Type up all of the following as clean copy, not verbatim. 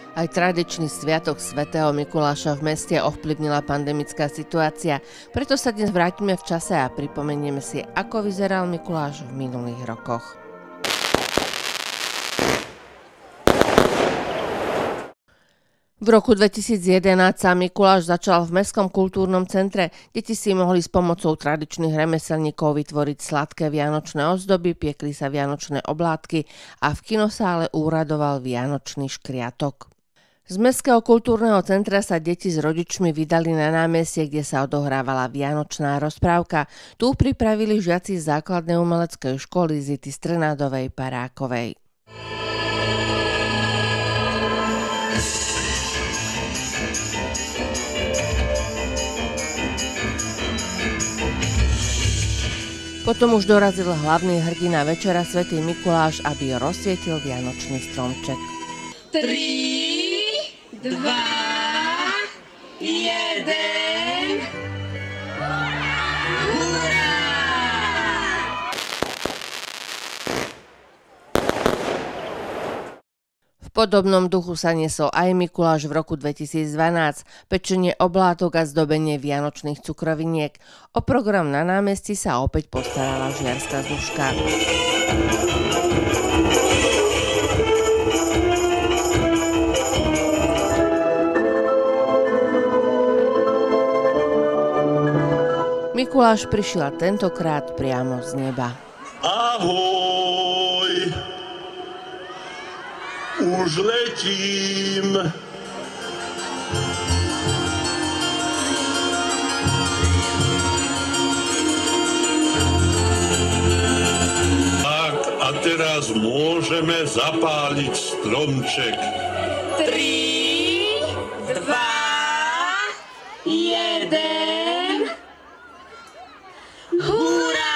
Aj tradičný sviatok svätého Mikuláša v meste ovplyvnila pandemická situácia, preto sa dnes vrátime v čase a pripomenieme si, ako vyzeral Mikuláš v minulých rokoch. V roku 2011 sa Mikuláš začal v Mestskom kultúrnom centre. Deti si mohli s pomocou tradičných remeselníkov vytvoriť sladké vianočné ozdoby, piekli sa vianočné oblátky a v kinosále úradoval vianočný škriatok. Z Mestského kultúrneho centra sa deti s rodičmi vydali na námestie, kde sa odohrávala vianočná rozprávka. Tu pripravili žiaci základnej umeleckej školy Zity Strnadovej Parákovej. Potom už dorazil hlavný hrdina večera svätý Mikuláš, aby rozsvietil vianočný stromček. 3, 2, 1. Hurá! V podobnom duchu sa niesol aj Mikuláš v roku 2012, pečenie oblátok a zdobenie vianočných cukroviniek. O program na námestí sa opäť postarala žiarska Zuška. Mikuláš prišiel tentokrát priamo z neba. Ahoj! Už letím! Tak, a teraz môžeme zapáliť stromček. 3, 2, 1. Hurá!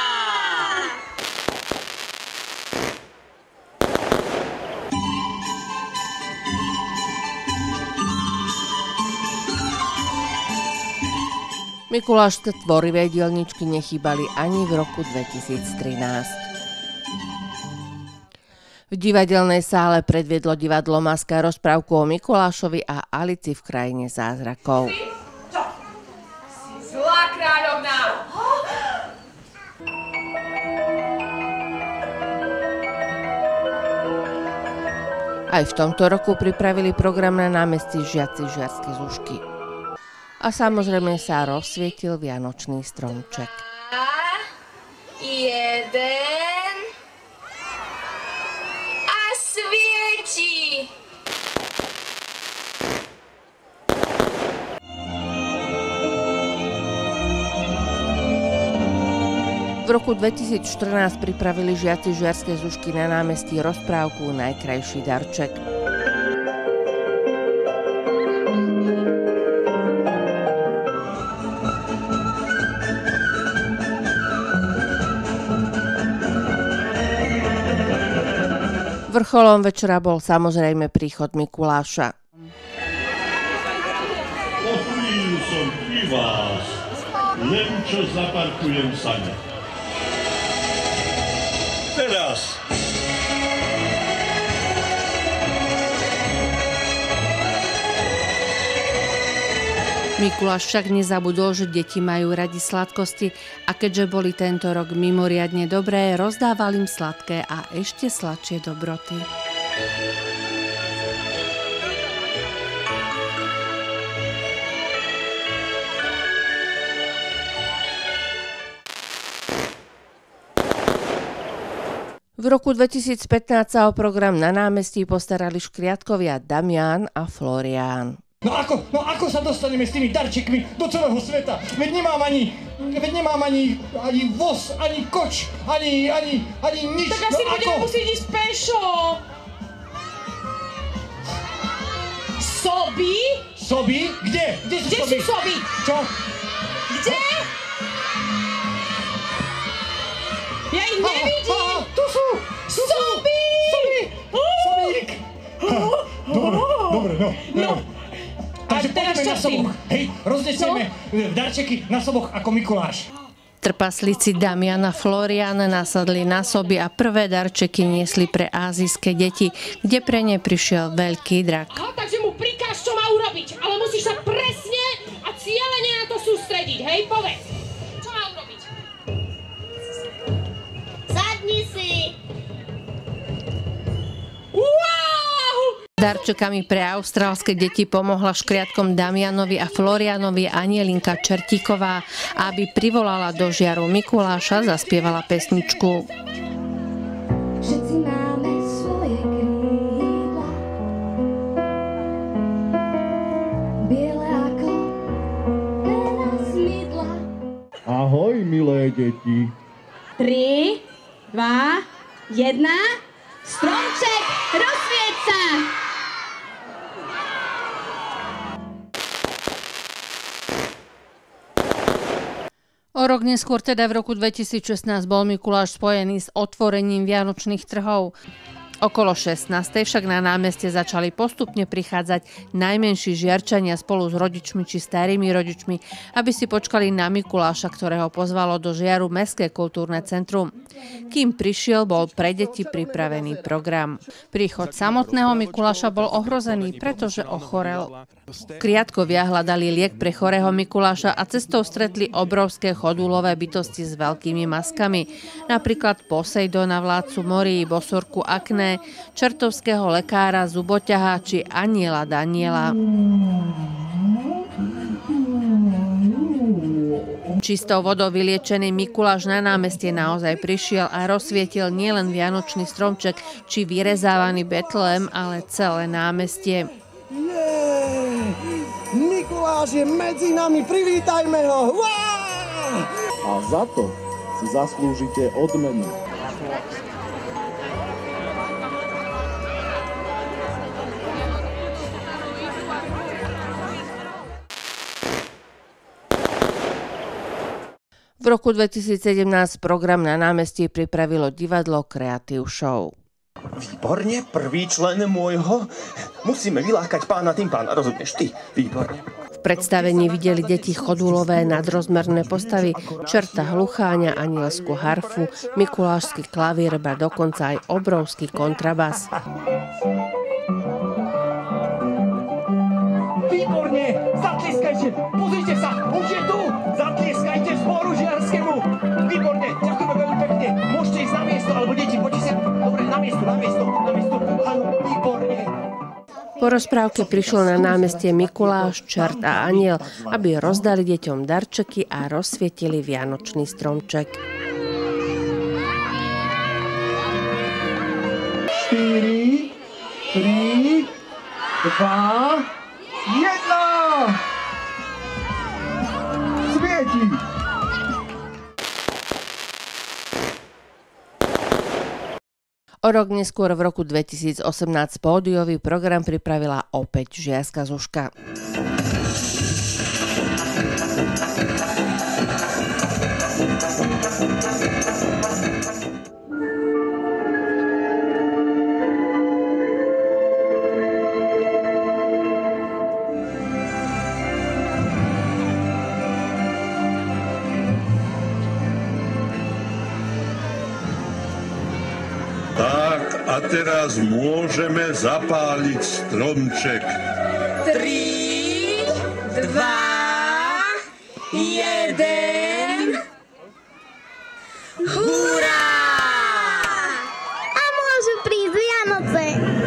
Mikulášske tvorivé dielničky nechýbali ani v roku 2013. V divadelnej sále predviedlo divadlo Maska rozprávku o Mikulášovi a Alici v krajine zázrakov. Zlá kráľovná! Aj v tomto roku pripravili program na námestí žiaci žiarskej Zušky. A samozrejme sa rozsvietil vianočný stromček. 1 a svieti! V roku 2014 pripravili žiaci žiarskej Zušky na námestí rozprávku Najkrajší darček. Vrcholom večera bol samozrejme príchod Mikuláša. O chvíľu som pri vás, len čo zaparkujem sane. Teraz! Mikuláš však nezabudol, že deti majú radi sladkosti a keďže boli tento rok mimoriadne dobré, rozdával im sladké a ešte sladšie dobroty. V roku 2015 sa o program na námestí postarali škriatkovia Damián a Florián. No ako sa dostaneme s tými darčekmi do celého sveta? Veď nemám ani voz, ani koč, ani nič. Tak asi budeme musieť ísť pešo. Soby? Soby? Kde? Kde sú soby? Čo? Kde? Ja ich nevidím. Tu sú! Soby! Sobík! Dobre, no. Takže teraz poďme čo na s tým? soboch. Hej, roznesieme darčeky na soboch ako Mikuláš. Trpaslíci Damian a Florian nasadli na soby a prvé darčeky niesli pre ázijské deti, kde pre ne prišiel veľký drak. Takže mu prikáž, čo má urobiť, ale musíš sa presne a cieľene na to sústrediť, hej, povedz. Čo má urobiť? Sadni si. Darčekami pre austrálske deti pomohla škriatkom Damianovi a Florianovi Anielinka Čertíková, aby privolala do žiaru Mikuláša, zaspievala pesničku. Všetci máme svoje krídla, biele ako veľa smidla. Ahoj, milé deti. 3, 2, 1. Stromček, rozsvieť sa! O rok neskôr, teda v roku 2016, bol Mikuláš spojený s otvorením vianočných trhov. Okolo 16. však na námestie začali postupne prichádzať najmenší žiarčania spolu s rodičmi či starými rodičmi, aby si počkali na Mikuláša, ktorého pozvalo do Žiaru Mestské kultúrne centrum. Kým prišiel, bol pre deti pripravený program. Príchod samotného Mikuláša bol ohrozený, pretože ochorel. Kriatkovia hľadali liek pre chorého Mikuláša a cestou stretli obrovské chodulové bytosti s veľkými maskami. Napríklad Poseidona, vládcu morí, bosorku Akné, čertovského lekára, zuboťaha či aniela Daniela. Čistou vodou vyliečený Mikuláš na námestie naozaj prišiel a rozsvietil nielen vianočný stromček či vyrezávaný Betlehem, ale celé námestie. Mikuláš je medzi nami, privítajme ho! A za to si zaslúžite odmenu. V roku 2017 program na námestí pripravilo divadlo Creative Show. Výborne, prvý člen môjho. Musíme vylákať pána tympána, rozumieš ty? Výborne. V predstavení videli deti chodulové nadrozmerné postavy, čerta hlucháňa, anielskú harfu, mikulášsky klavír, ba dokonca aj obrovský kontrabas. Výborne, zatlieskajte, pozrite sa, už je tu, zatlieskajte zboru žiarskému. Výborne, ďakujeme veľmi pekne, môžete ísť na miesto, alebo deti, poďte sa, dobre, na miesto, áno, výborne. Po rozprávke prišiel na námestie Mikuláš, čert a aniel, aby rozdali deťom darčeky a rozsvietili vianočný stromček. 4, 3, 2, 1! Svieti! O rok neskôr v roku 2018 pódiový program pripravila opäť žiarska Zuška. Tak, a teraz môžeme zapáliť stromček. 3, 2, 1. Hurá! A môžu prísť Vianoce.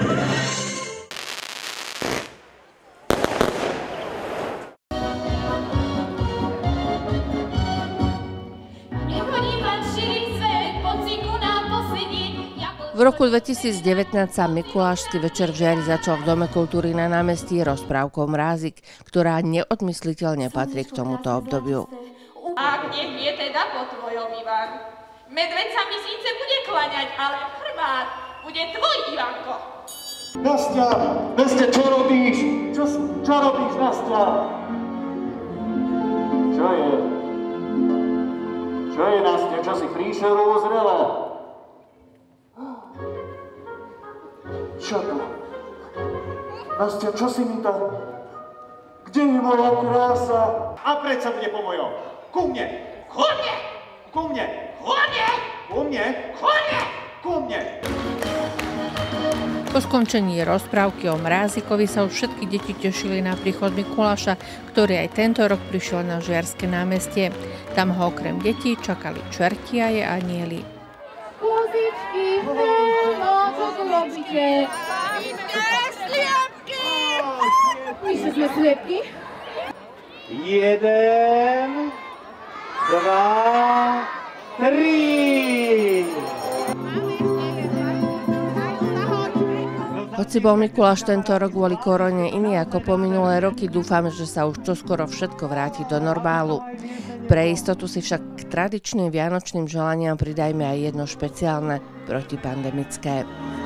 V roku 2019 sa Mikulášsky večer v Žiari začal v Dome kultúry na námestí rozprávkou Mrázik, ktorá neodmysliteľne patrí k tomuto obdobiu. A nech je teda po tvojom, Ivan. Medveď sa mi síce bude klaňať, ale chrbát bude tvoj, Ivanko. Nastia, čo robíš? Čo robíš, Nastia? Čo je? Čo je, Nastia? Čo si príšeru uzrela? Čo to? Nastia, čo si mi to? Kde je moja krása? A predsa bude po mojom. Ku mne! Ku mne! Ku mne! Ku mne! Ku mne! Ku mne! Ku mne! Po skončení rozprávky o Mrázikovi sa už všetky deti tešili na príchod Mikuláša, ktorý aj tento rok prišiel na Žiarske námestie. Tam ho okrem detí čakali čerti a anieli. Kozičky, no, čo tu robíte? Sliepky! Vyšli sme sliepky? 1, 2, 3! Hoci bol Mikuláš tento rok kvôli korone iný ako po minulé roky, dúfame, že sa už čoskoro všetko vráti do normálu. Pre istotu si však k tradičným vianočným želaniam pridajme aj jedno špeciálne protipandemické.